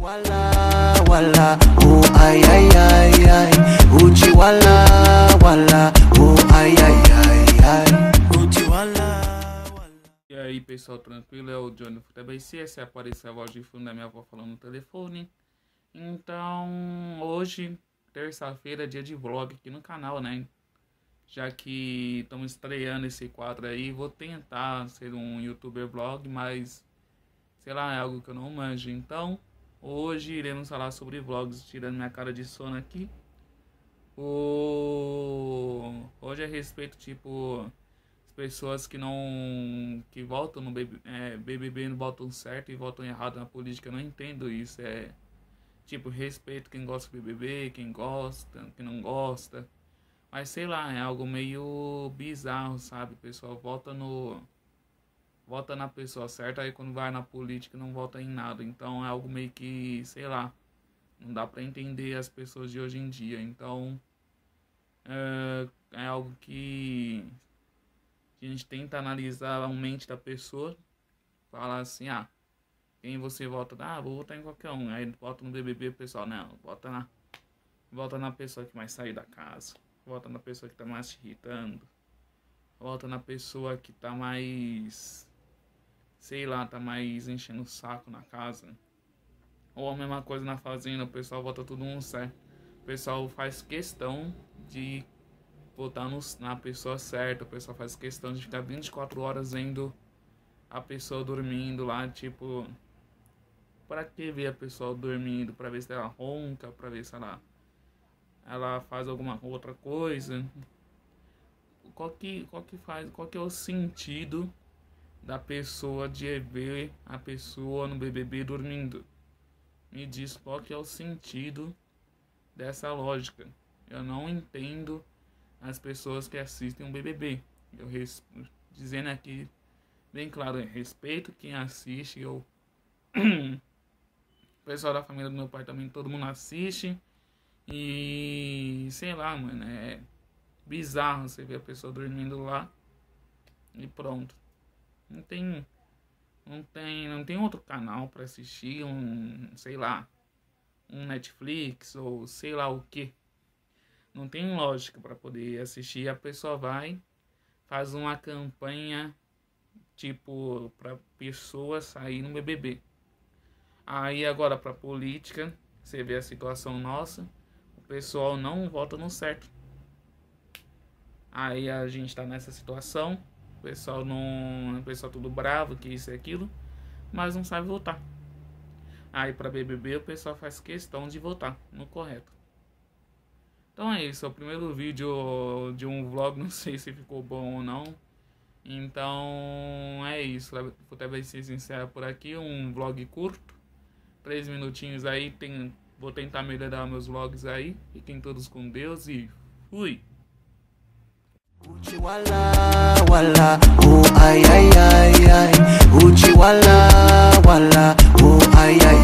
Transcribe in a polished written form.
Wala wala, oh ai ai ai ai, uchi wala wala, oh ai ai ai ai, uchi wala wala. E aí pessoal, tranquilo? É o Johnny FuteBC, essa apareceu a voz de fundo da minha avó falando no telefone. Então, hoje, terça-feira, é dia de vlog aqui no canal, né? Já que estamos estreando esse quadro aí, vou tentar ser um youtuber vlog, mas, sei lá, é algo que eu não manjo. Então, hoje iremos falar sobre vlogs, tirando minha cara de sono aqui. Hoje é a respeito, tipo, pessoas que votam no BBB não votam certo e votam errado na política. Eu não entendo isso. É tipo, respeito quem gosta do BBB, quem gosta, quem não gosta. Mas sei lá, é algo meio bizarro, sabe? O pessoal vota na pessoa certa, aí quando vai na política não vota em nada. Então é algo meio que, sei lá, não dá pra entender as pessoas de hoje em dia. Então é algo que a gente tenta analisar a mente da pessoa. Falar assim, quem você vota? Vou votar em qualquer um. Aí vota no BBB, o pessoal, não, vota na pessoa que mais saiu da casa. Vota na pessoa que tá mais te irritando. Vota na pessoa que tá mais, sei lá, tá mais enchendo o saco na casa. Ou a mesma coisa na fazenda, o pessoal vota tudo um certo. O pessoal faz questão de votar na pessoa certa. O pessoal faz questão de ficar 24 horas vendo a pessoa dormindo lá, tipo, pra que ver a pessoa dormindo? Pra ver se ela ronca, pra ver se ela faz alguma outra coisa. Qual que é o sentido da pessoa de ver a pessoa no BBB dormindo? Me diz qual que é o sentido dessa lógica. Eu não entendo as pessoas que assistem um BBB. Dizendo aqui bem claro, respeito quem assiste. O pessoal da família do meu pai também, todo mundo assiste. E sei lá, mano, é bizarro você ver a pessoa dormindo lá e pronto. Não tem outro canal pra assistir, sei lá, um Netflix ou sei lá o que. Não tem lógica pra poder assistir. A pessoa faz uma campanha, tipo, pra pessoa sair no BBB. Aí agora pra política, você vê a situação nossa, o pessoal não vota no certo. Aí a gente tá nessa situação, o pessoal tudo bravo, que isso e aquilo, mas não sabe votar. Aí pra BBB o pessoal faz questão de votar no correto. Então é isso, é o primeiro vídeo de um vlog, não sei se ficou bom ou não. Então é isso, o FuteBC se encerra por aqui, um vlog curto, 3 minutinhos aí, vou tentar melhorar meus vlogs aí. Fiquem todos com Deus e fui! Uchi wala wala, oh ai ai ai ai, uchi wala wala, oh ai ai